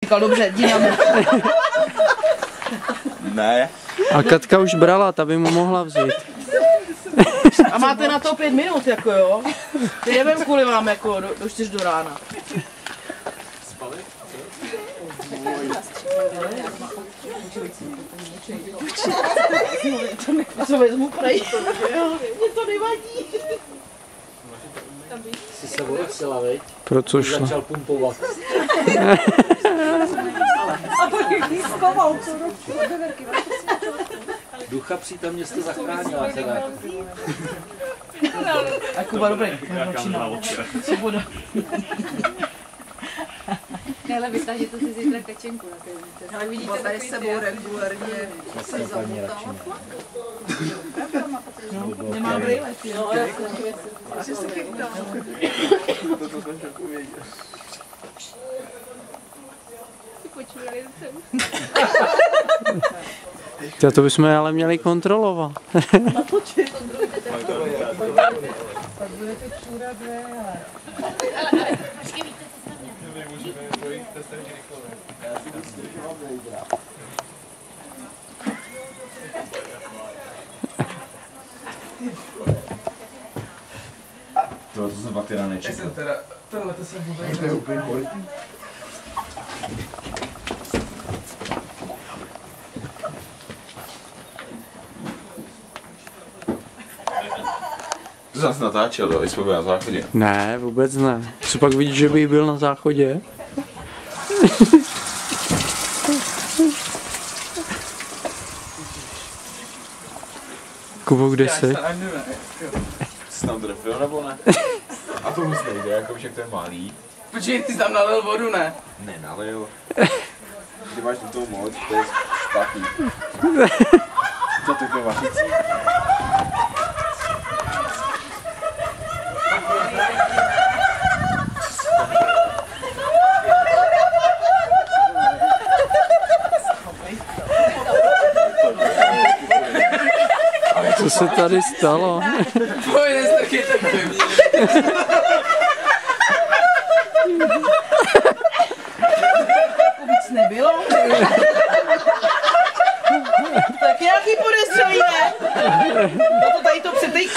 Říkal, dobře, dynamit. Ne. A Katka už brala, ta by mu mohla vzít. A máte na to 5 minut, jako jo? Ty nevím kvůli vám, jako do 4 do rána. Co vezmu prej? Mně to nevadí. Jsi se odesila, veď? Pro co šlo? Začal pumpovat. A pak ji zkoval, co Ducha přítomně jste zachránila teda. A Kuba, dobrý. Svoboda. Hele, vytážete si zítra kačenku na té. Ale vidíte, tady s sebou regulárně se zamotala. Nemá brýle. Že se chytá. To jsme trochu věděli. Počurali To bychom je ale měli kontrolovat. Pak budete čůrat, hele. To jsem fakt teda nečekal. Tohle to jsem vůbec. To zase natáčel, jo? Jsme byli na záchodě. Ne, vůbec ne. Co pak vidíš, že bych byl na záchodě? Kubo, kde jsi? Jsi tam trefil nebo ne? A to už nejde, jako však to je malý. Počkej, ty jsi tam nalil vodu, ne? Nenalil. Ty máš tu tou moc, to je špatný. Co ty to vařící? Co se tady stalo? To je taky takový. Víc nebylo. Tak nějaký podezřelý, ne? No to tady to přetej.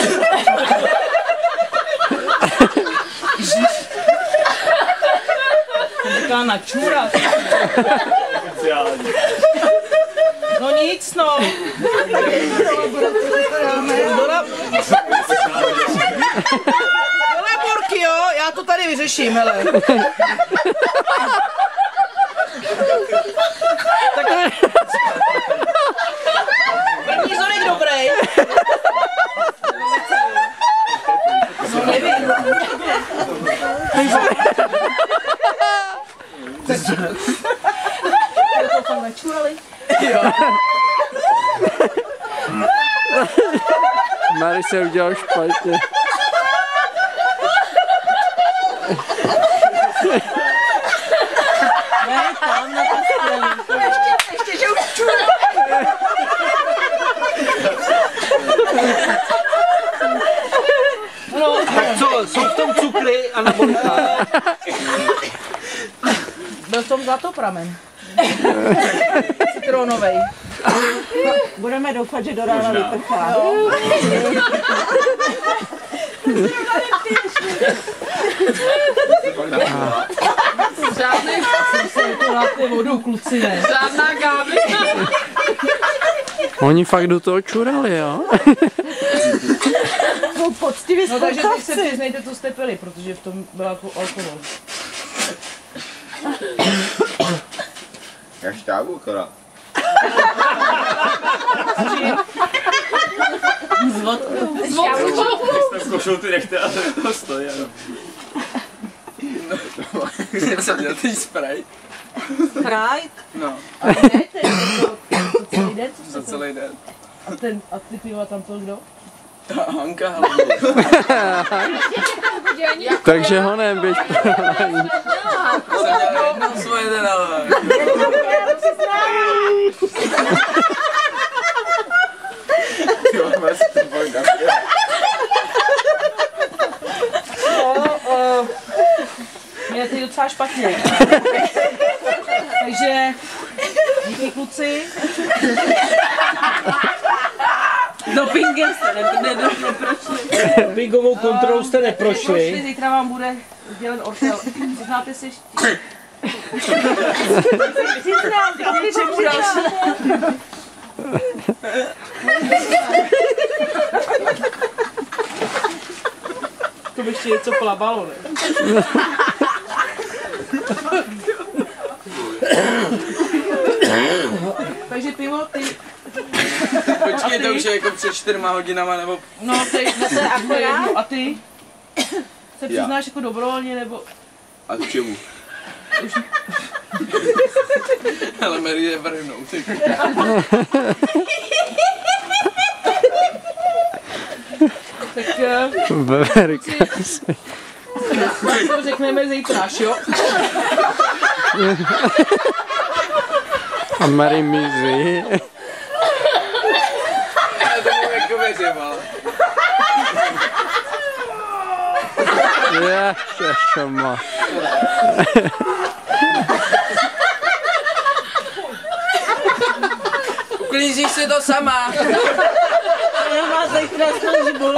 Taká načůrat. No nic, no. Do laborky, jo? Já to tady vyřeším, hele. Tak... První zorek dobrý. No nevím. To tam načurali? Jo. Mary se udělal špatně. Ne, tam na to stranu. Ještě, že už čurali. No, Tak co, jsou v tom cukry a nabolka? byl v tom zlatopramen. Citronovej. Budeme doufat, že do rána vyprchá. Žádný dáte vodu, kluci, ne? Žádná gáblina. Oni fakt do toho čurali, jo? Jsou poctiví No takže teď se sportovci. přiznejte, co jste pili, protože v tom byl jako alkohol. Já štábu akorát. S vodkou. Když jste zkoušel ty nechte a to stojí. Jsem měl ten spray. Pride. No, A jdete, to celý den, co za jste celý den. A ty piva tam to kdo? Ta Hanka, hlavně. Takže honem, běž. Jsem měl jednou svoje den, ale... Jo, máš ten boj na svět. Mě je teď docela špatně. Takže díky kluci. Dopingem jste neprošli. Dopingovou kontrolu jste neprošli. Zítra vám bude sdělen ortel. Přiznáte si to by ještě něco plavalo, ne? Takže pivo, ty... Počkej, to už je jako před 4 hodinama, nebo... No, ty zase a ty? Se přiznáš jako dobrovolně, nebo... A k čemu? Ale Mary je vrhnou, ty. Tak... Veverka si. To řekneme zítra, jo? A Mary mizí. Já tomu jako věřím, ale... Ježišma. Uklízíš si to sama. Má zítra službu.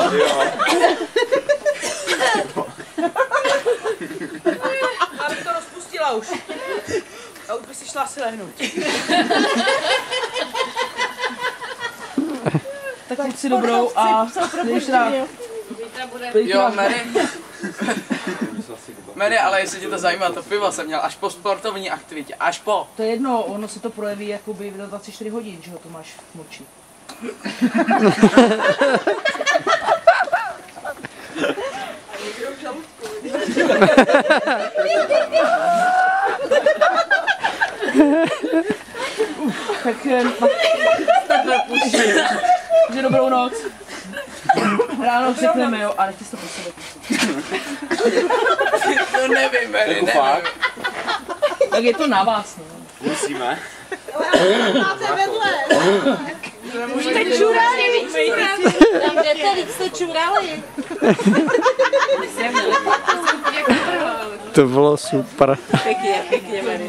Abych to rozpustila už. A už by si šla si lehnout. Tak teď si dobrou a zítra... Jo, Mary. Mary, ale jestli tě to zajímá, to pivo jsem měl až po sportovní aktivitě, až po. To je jedno, ono se to projeví jakoby do 24 hodin, že ho to máš v moči. Tak že dobrou noc. Ráno řekneme, jo, ale ty jsi to po sebe. To nevím, Mary, Jako nevím. fakt? Tak je to na vás, no. Musíme. Máte vedle. Jste čurali, tam jdete, když jste čurali. To bylo super. Pěkně, Mary.